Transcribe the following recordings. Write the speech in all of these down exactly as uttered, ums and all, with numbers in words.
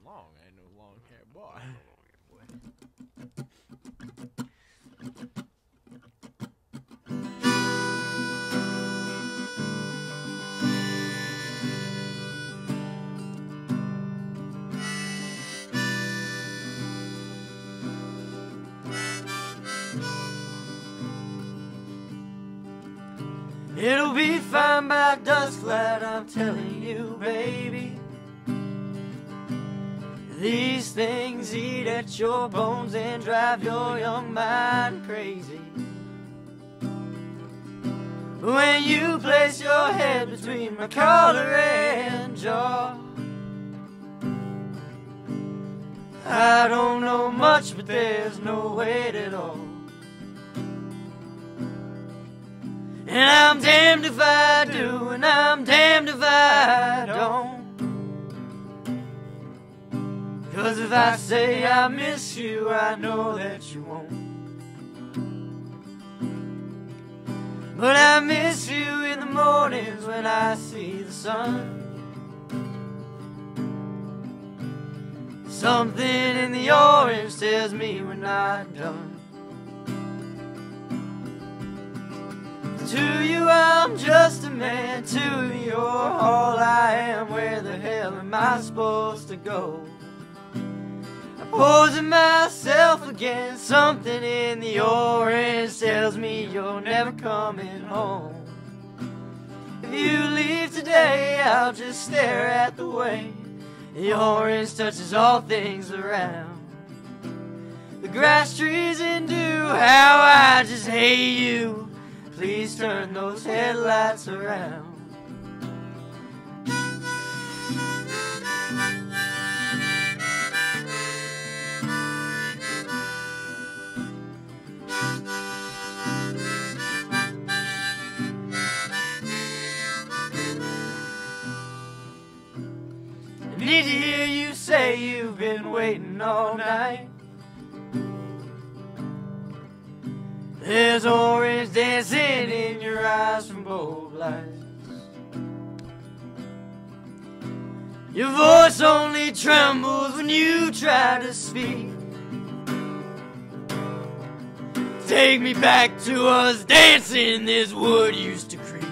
long. I ain't no long hair boy. It'll be fine by dusk light, I'm telling you, baby. These things eat at your bones and drive your young mind crazy. When you place your head between my collar and jaw, I don't know much, but there's no weight at all. And I'm damned if I do, and I'm damned if I don't. 'Cause if I say I miss you, I know that you won't. But I miss you in the mornings when I see the sun. Something in the orange tells me we're not done. To you I'm just a man, to me you're all I am. Where the hell am I supposed to go? I'm posing myself against something in the orange tells me you're never coming home. If you leave today, I'll just stare at the way the orange touches all things around. The grass, trees, and dew, how I just hate you. Please turn those headlights around. I need to hear you say you've been waiting all night. There's orange dancing in your eyes from both lights. Your voice only trembles when you try to speak. Take me back to us dancing this wood used to creep.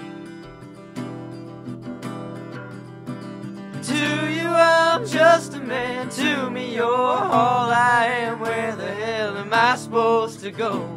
To you I'm just a man, to me you're all I am. Where the hell am I supposed to go?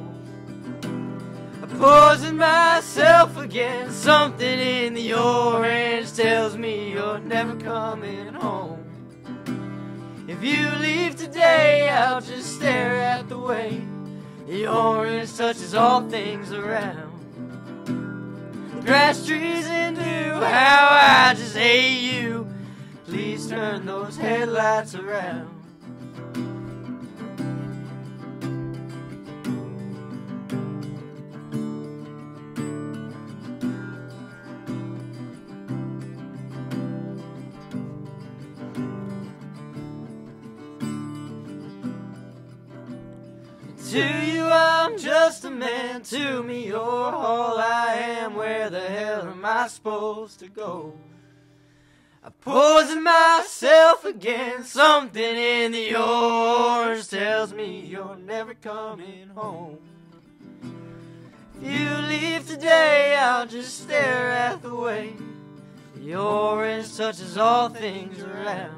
Posing myself against something in the orange tells me you're never coming home. If you leave today, I'll just stare at the way the orange touches all things around. The grass, trees, and dew, how I just hate you. Please turn those headlights around. To you I'm just a man, to me you're all I am. Where the hell am I supposed to go? I'm posing myself against something in the orange tells me you're never coming home. If you leave today, I'll just stare at the way the orange touches all things around.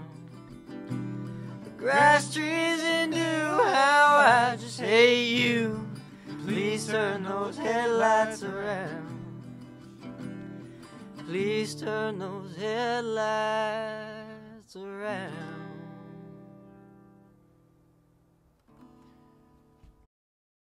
Grass, trees, and dew, how I just hate you. Please turn those headlights around. Please turn those headlights around.